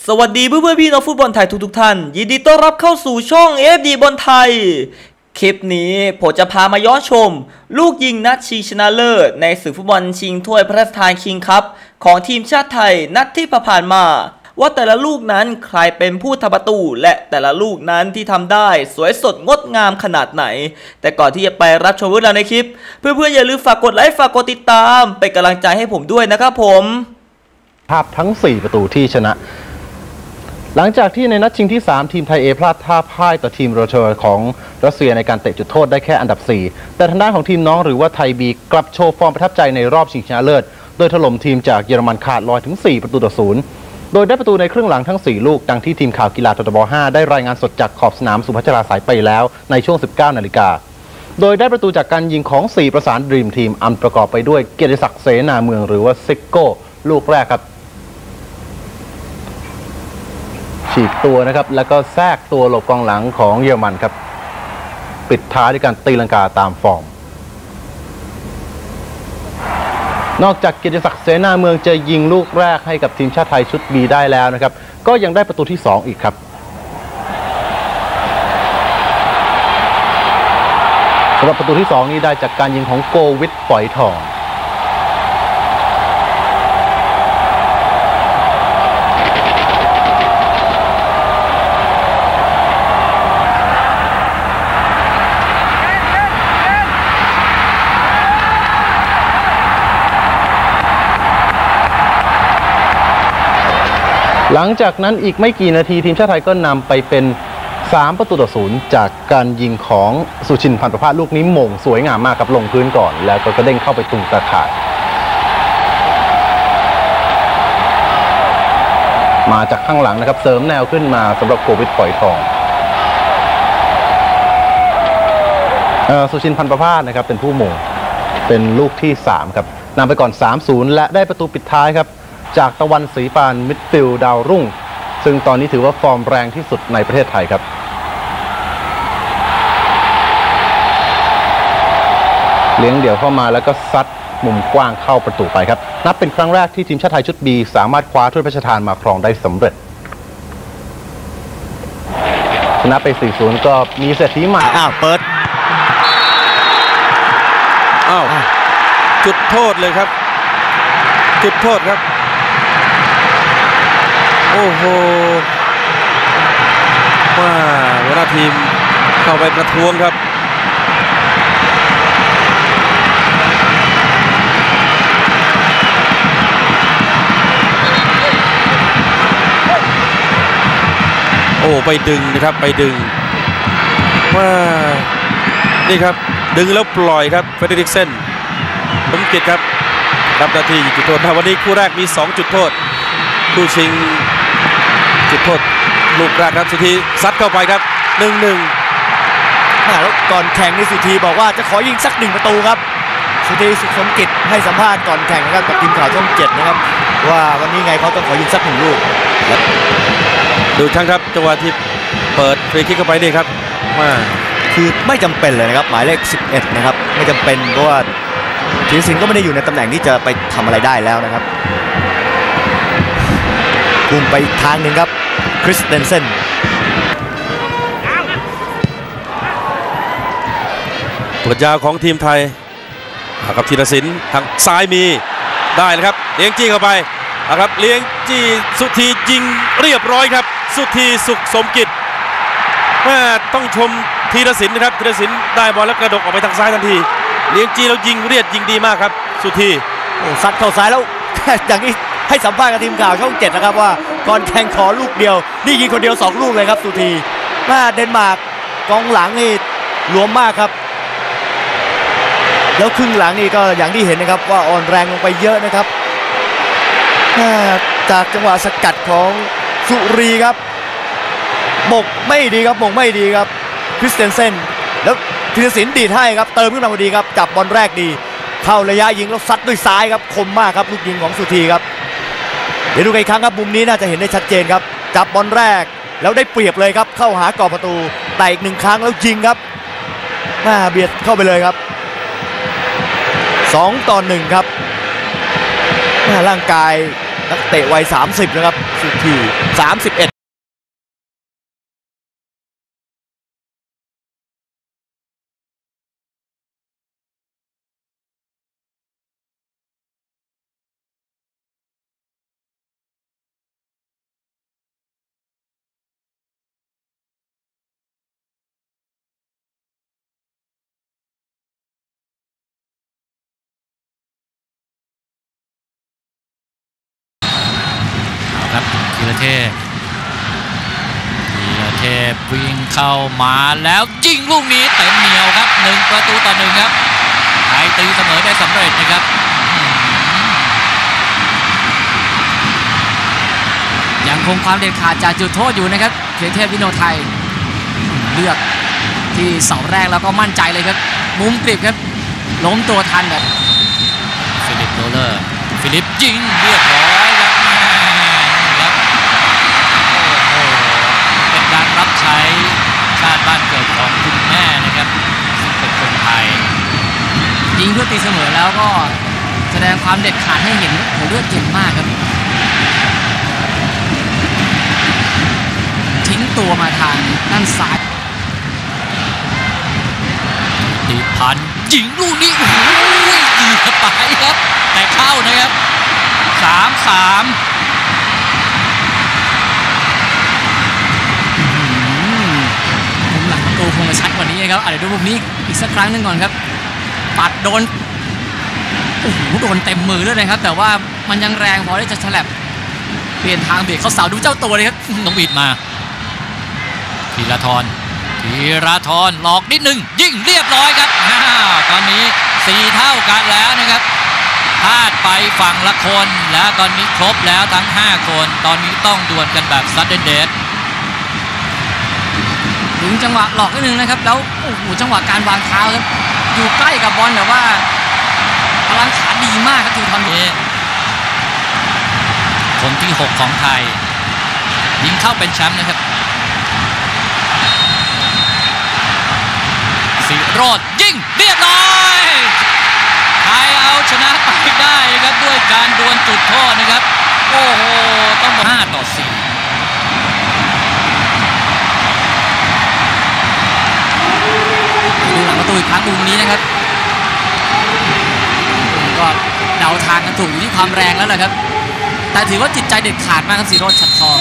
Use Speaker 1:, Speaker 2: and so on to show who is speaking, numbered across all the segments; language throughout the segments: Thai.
Speaker 1: สวัสดีเพื่อนๆพี่น้องฟุตบอลไทยทุกท่านยินดีต้อนรับเข้าสู่ช่อง FD บอลไทยคลิปนี้ผมจะพามาย้อนชมลูกยิงนัดชิงชนะเลิศในศึกฟุตบอลชิงถ้วยพระราชทานคิงคัพของทีมชาติไทยนัดที่ผ่านมาว่าแต่ละลูกนั้นใครเป็นผู้ทำประตูและแต่ละลูกนั้นที่ทำได้สวยสดงดงามขนาดไหนแต่ก่อนที่จะไปรับชมเรื่องราวในคลิปเพื่อนๆอย่าลืมฝากกดไลค์ฝากกดติดตามเป็นกำลังใจให้ผมด้วยนะครับผม
Speaker 2: ภาพทั้ง4ประตูที่ชนะหลังจากที่ในนัดชิงที่3ทีมไทยเอพลาดท่าพ่ายต่อทีมโรเชอร์ของรัสเซียในการเตะจุดโทษได้แค่อันดับ4แต่ทางด้านของทีมน้องหรือว่าไทยบีกลับโชว์ฟอร์มประทับใจในรอบชิงชนะเลิศโดยถล่มทีมจากเยอรมันขาดลอยถึง4ประตูต่อ0โดยได้ประตูในครึ่งหลังทั้ง4ลูกดังที่ทีมข่าวกีฬาททบ5ได้รายงานสดจากขอบสนามสุพัชราสายไปแล้วในช่วง 19 นาฬิกาโดยได้ประตูจากการยิงของ4ประสานดรีมทีมอันประกอบไปด้วยเกียรติศักดิ์เสนาเมืองหรือว่าซิโก้ลูกแรกครับฉีกตัวนะครับแล้วก็แทรกตัวหลบกองหลังของเยอรมันครับปิดท้ายด้วยการตีลังกาตามฟอร์มนอกจากเกียรติศักดิ์เสนาเมืองจะยิงลูกแรกให้กับทีมชาติไทยชุด B ได้แล้วนะครับก็ยังได้ประตูที่2อีกครับสำหรับประตูที่2นี้ได้จากการยิงของโกวิทฝอยทองหลังจากนั้นอีกไม่กี่นาทีทีมชาติไทยก็นำไปเป็น3ประตูต่อ0จากการยิงของสุชินพันธุ์ประภาสลูกนี้โมงสวยงามมากครับลงพื้นก่อนแล้วก็กระเด้งเข้าไปตรงตาข่ายมาจากข้างหลังนะครับเสริมแนวขึ้นมาสำหรับโกวิทฝอยทองสุชินพันธุ์ประภาสนะครับเป็นผู้โมงเป็นลูกที่3ครับนำไปก่อน 3-0 และได้ประตูปิดท้ายครับจากตะวันศรีปานมิดฟิลด์ดาวรุ่งซึ่งตอนนี้ถือว่าฟอร์มแรงที่สุดในประเทศไทยครับเลี้ยงเดี่ยวเข้ามาแล้วก็ซัดมุมกว้างเข้าประตูไปครับนับเป็นครั้งแรกที่ทีมชาติไทยชุด B สามารถคว้าถ้วยพระราชทานมาครองได้สำเร็จชนะไป 4-0 ก็มีเศรษฐีใหม่
Speaker 3: เปิดจุดโทษเลยครับจุดโทษครับโอ้โหว่าหัวหน้าทีมเข้าไปประท้วงครับโอ้ไปดึงนะครับไปดึงว่านี่ครับดึงแล้วปล่อยครับเฟเดริกเซนสมกิจครับรับหน้าที่จุดโทษวันนี้คู่แรกมี2จุดโทษคู่ชิงจุดโทษลูกแรกครับสุธีซัดเข้าไปครับ 1-1
Speaker 4: แล้วก่อนแข่งนี่สุธีบอกว่าจะขอยิงสัก1ประตูครับสุธีสุขสมกิจให้สัมภาษณ์ก่อนแข่งนะครับกับทีมข่าวช่อง7นะครับว่าวันนี้ไงเขาต้องขอยิงสัก1ลูก
Speaker 3: ดูทั้งครับจังหวะที่เปิดฟรีคิกเข้าไปนี่ครับ
Speaker 4: คือไม่จำเป็นเลยนะครับหมายเลข11นะครับไม่จำเป็นเพราะว่าธีรศิลป์ก็ไม่ได้อยู่ในตำแหน่งที่จะไปทำอะไรได้แล้วนะครับพุ่งไปอีกทางหนึ่งครับคริสเตนเซน
Speaker 3: ตัวยาวของทีมไทยกับธีรศิลป์ทางซ้ายมีได้นะครับเลี้ยงจี้เข้าไปนะครับเลี้ยงจี้สุธียิงเรียบร้อยครับสุธีสุขสมกิจต้องชมธีรศิลป์นะครับธีรศิลป์ได้บอลแล้วกระดกออกไปทางซ้ายทันทีเลี้ยงจี้แล้วยิงเรียดยิงดีมากครับสุธี
Speaker 4: ซัดเข้าซ้ายแล้วอย่างนี้ให้สัมภาษณ์กับทีมข่าวช่อง7นะครับว่าก่อนแข่งขอลูกเดียวนี่ยิงคนเดียว2ลูกเลยครับสุธีเดนมาร์กกองหลังนี่รวมมากครับแล้วครึ่งหลังนี่ก็อย่างที่เห็นนะครับว่าอ่อนแรงลงไปเยอะนะครับจากจังหวะสกัดของสุรีครับหมกไม่ดีครับมงไม่ดีครับคริสเตนเซนแล้วธีรศิลป์ดีดให้ครับเติมขึ้นมาพอดีครับจับบอลแรกดีเข้าระยะยิงแล้วซัดด้วยซ้ายครับคมมากครับลูกยิงของสุธีครับเดี๋ยวดูอีกครั้งครับมุมนี้น่าจะเห็นได้ชัดเจนครับจับบอลแรกแล้วได้เปรียบเลยครับเข้าหากรอบประตูแต่อีก1ครั้งแล้วยิงครับเบียดเข้าไปเลยครับ2-1ครับร่างกาย นนักเตะวัย30นะครับสุธี31
Speaker 5: ครับธีรเทพวิ่งเข้ามาแล้วยิงลูกนี้เต็มเหนียวครับ1-1ครับไทยตีเสมอได้สำเร็จนะครับยังคงความเด็ดขาดจากจุดโทษอยู่นะครับธีรเทพวิโนไทยเลือกที่เสาแรกแล้วก็มั่นใจเลยครับมุมกริบครับล้มตัวทันแบบฟิลิปโรเลอร์ฟิลิปยิงเรียบร้อยครับเป็นการรับใช้ชาติบ้านเกิดของคุณแม่นะครับซึ่งเป็นคนไทยยิงเพื่อตีเสมอแล้วก็แสดงความเด็ดขาดให้เห็นโหเลือดเย็นมากครับทิ้งตัวมาทางด้านซ้ายติดพันยิงลูกนี้โอ้โหยิงไปครับแต่เข้านะครับ3-3ตัวคงจะชัดกว่านี้ครับเดี๋ยวดูมุมนี้อีกสักครั้งหนึ่งก่อนครับปัดโดนโอ้โหโดนเต็มมือด้วยนะครับแต่ว่ามันยังแรงพอที่จะฉลับเปลี่ยนทางเบียดเข้าเสาดูเจ้าตัวเลยครับน้องบีดมาธีรทรหลอกนิดหนึ่งยิงเรียบร้อยครับตอนนี้4เท่ากันแล้วนะครับพลาดไปฝั่งละคนแล้วตอนนี้ครบแล้วทั้ง5คนตอนนี้ต้องดวลกันแบบซัดเดนเดดถึงจังหวะหลอกนิดนึงนะครับแล้วโอ้โหจังหวะการวางเท้าครับอยู่ใกล้กับบอลแต่ว่าพลังขาดีมากครับทีมทอนนี้คนที่6ของไทยยิงเข้าเป็นแชมป์นะครับศิโรจน์ยิงเรียบร้อยไทยเอาชนะไปได้นะครับด้วยการดวลจุดโทษนะครับโอ้โหต้องบอก5-4ดูหลังประตูอีกครั้งมุมนี้นะครับก็เดาทางกันถูกอยู่ที่ความแรงแล้วแหละครับแต่ถือว่าจิตใจเด็ดขาดมากครับศิโรจน์ฉัตรทอง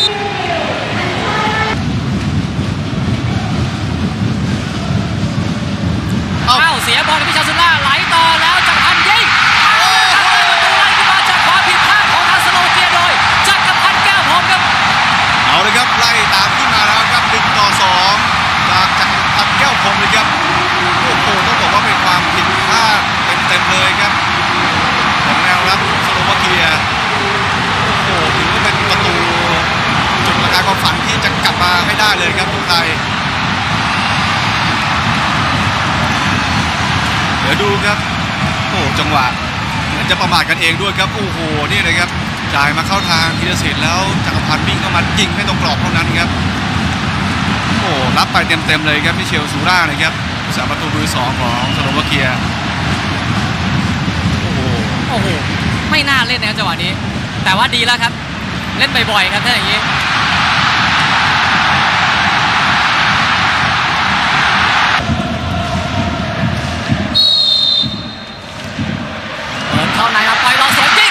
Speaker 5: เสียบอลกับพิชาซุล่าไหลต่อแล้วจักรพันธ์ยิงทำได้ประตูไล่ขึ้นมาจากความผิดพลาดของทางสโลเกียโดยจักรพันธ์แก้วพรหมครับ
Speaker 6: เอาเลยครับไล่ตามขึ้นมาแล้วครับ1-2จากจักรพันธ์แก้วพรหมเลยครับโอ้โหต้องบอกว่าเป็นความผิดพลาดเต็มเลยครับของแนวรับสโลวาเกียโอ้โหถือว่าเป็นประตูจุดประกายความฝันที่จะกลับมาให้ได้เลยครับของไทยเดี๋ยวดูครับโอ้จังหวะเหมือนจะประมาทกันเองด้วยครับโอ้โหนี่เลยครับจ่ายมาเข้าทางธีรศิลป์แล้วจักรพันธ์วิ่งเข้ามายิงให้ตรงกรอบเท่านั้นครับโอ้รับไปเต็มเลยครับมิเชลซูร่านะครับสามประตูมือ2ของสโลวาเกีย
Speaker 5: โอ้โหไม่น่าเล่นนะครับจังหวะนี้แต่ว่าดีแล้วครับเล่นบ่อยๆครับถ้าอย่างนี้เข้าในมาปล่อยบอลสวยยิง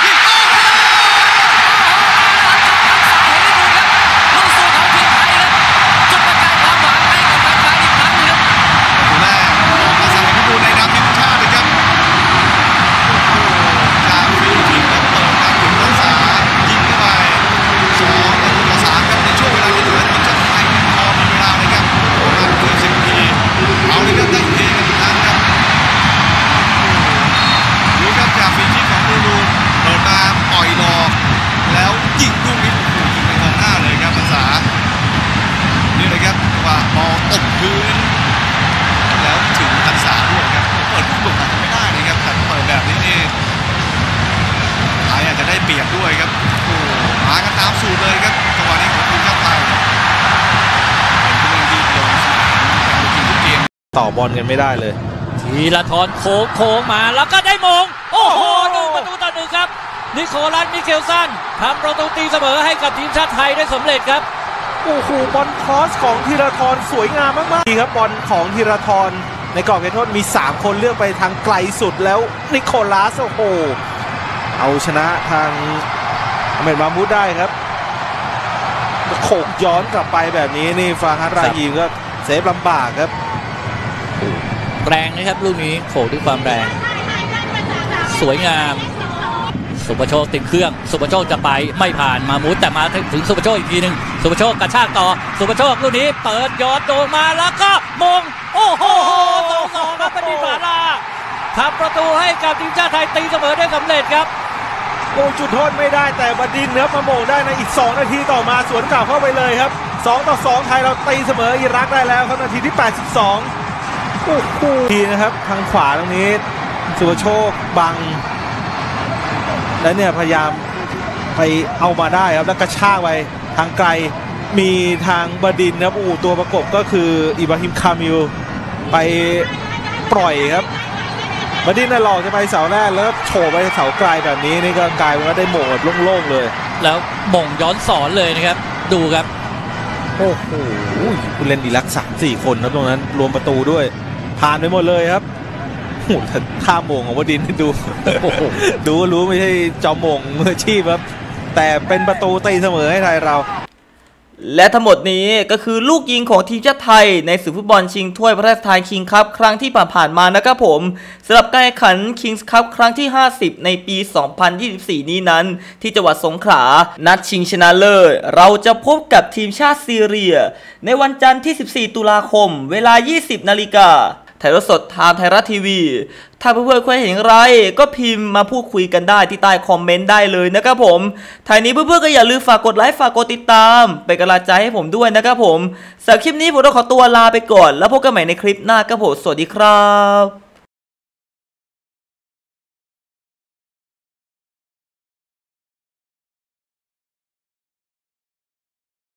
Speaker 5: ลูกสู้ของทีมไทยครับจุดประกายความหวังให้กับแฟนๆอีกครั้งนึงครับ
Speaker 6: ตัวแรกออกมาสั่งให้ดูในนามทีมชาติเลยครับจากฟิลิปปินส์ครับเปิดมาถึงรักษายิงเข้าไป2-3ครับในช่วงเวลาที่เหลือทีมชาติไทยพอมีเวลาเลยครับประมาณเกือบ10 นาทีเอาเลยครับได้เฮกันอีกครั้งครับดูครับจากฟรีคิกของลูเปิดมาปล่อยหลอกแล้วยิงลูกนี้โอ้โหยิงไปกองหน้าเลยครับภาษานี่เลยครับว่าบอลตกพื้นแล้วถึงทักษะด้วยครับเปิดลูกอาจจะไม่ได้นะครับแต่เปิดแบบนี้นี่ไทยอาจจะได้เปรียบด้วยครับโอ้มากันตามสูตรเลยครับจังหวะนี้ของทีมชาติไทยเป็นผู้เล่นที่ลงสนามเป็นทีมทุกเกม
Speaker 3: ต่อบอลกันไม่ได้เลย
Speaker 5: ธีรทรโค้งมาแล้วก็ได้มงโอ้โห1-1ครับ
Speaker 7: นิโคลัสมิเคลสันทำประตูตีเสมอให้กับทีมชาติไทยได้สำเร็จครับ
Speaker 8: โอ้โหบอลครอสของธีรทรสวยงามมากๆครับบอลของธีรทรในกรอบเขตโทษมี3คนเลือกไปทางไกลสุดแล้วนิโคลัสโอ้โหเอาชนะทางอเมริกามูดได้ครับโขกย้อนกลับไปแบบนี้นี่ฟาฮัดราฮีมก็เซฟลำบากครับ
Speaker 7: แรงนะครับลูกนี้โขกด้วยความแรงสวยงามสุภโชคติดเครื่องสุภโชคจะไปไม่ผ่านมามุดแต่มาถึงสุภโชคอีกทีหนึ่งสุภโชคกระชากต่อสุภโชคลูกนี้เปิดยอดโดนมาแล้วก็มงโอ้โห2-2ครับบดินทร์ผาลาทำประตูให้กับทีมชาติไทยตีเสมอได้สำเร็จครับ
Speaker 8: โอ้จุดโทษไม่ได้แต่บดินทร์ครับมาโมงได้ในอีก2นาทีต่อมาสวนกลับเข้าไปเลยครับ2-2ไทยเราตีเสมออิรักได้แล้วครับนาทีที่82โอ้โหทีนะครับทางขวาตรงนี้สุภโชคบังและเนี่ยพยายามไปเอามาได้ครับแล้วกระชากไปทางไกลมีทางบดินทร์ครับตัวประกบก็คืออิบราฮิมคามิลไปปล่อยครับบดินทร์หลอกจะไปเสาแรกแล้วโฉบไปเสาไกลแบบนี้นี่ก็กลายเป็นว่าได้โหม่งแบบโล่งๆเลย
Speaker 7: แล้วโหม่งย้อนสอนเลยนะครับดูครับ
Speaker 8: โอ้โหผู้เล่นอิรัก 3-4 คนครับตรงนั้นรวมประตูด้วยผ่านไปหมดเลยครับโอ้โหท่าโหม่งของบดินทร์ดูดูรู้ไม่ใช่จอมโหม่งมืออาชีพครับแต่เป็นประตูตีเสมอให้ไทยเรา
Speaker 1: และทั้งหมดนี้ก็คือลูกยิงของทีมชาติไทยในศึกฟุตบอลชิงถ้วยพระราชทานคิงส์คัพครั้งที่ผ่านมานะครับผมสำหรับการแข่งขันคิงส์คัพครั้งที่50ในปี 2024 นี้นั้นที่จังหวัดสงขลานัดชิงชนะเลิศเราจะพบกับทีมชาติซีเรียในวันจันทร์ที่14 ตุลาคมเวลา 20 นาฬิกาถ่ายทอดสดทางไทยรัฐทีวีถ้าเพื่อนๆเคยเห็นอะไรก็พิมพ์มาพูดคุยกันได้ที่ใต้คอมเมนต์ได้เลยนะครับผมท้ายนี้เพื่อนๆก็อย่าลืมฝากกดไลค์ฝากกดติดตามเป็นกำลังใจให้ผมด้วยนะครับผมสำหรับคลิปนี้ผมต้องขอตัวลาไปก่อนแล้วพบกันใหม่ในคลิปหน้าครับผมสวัสดีครับ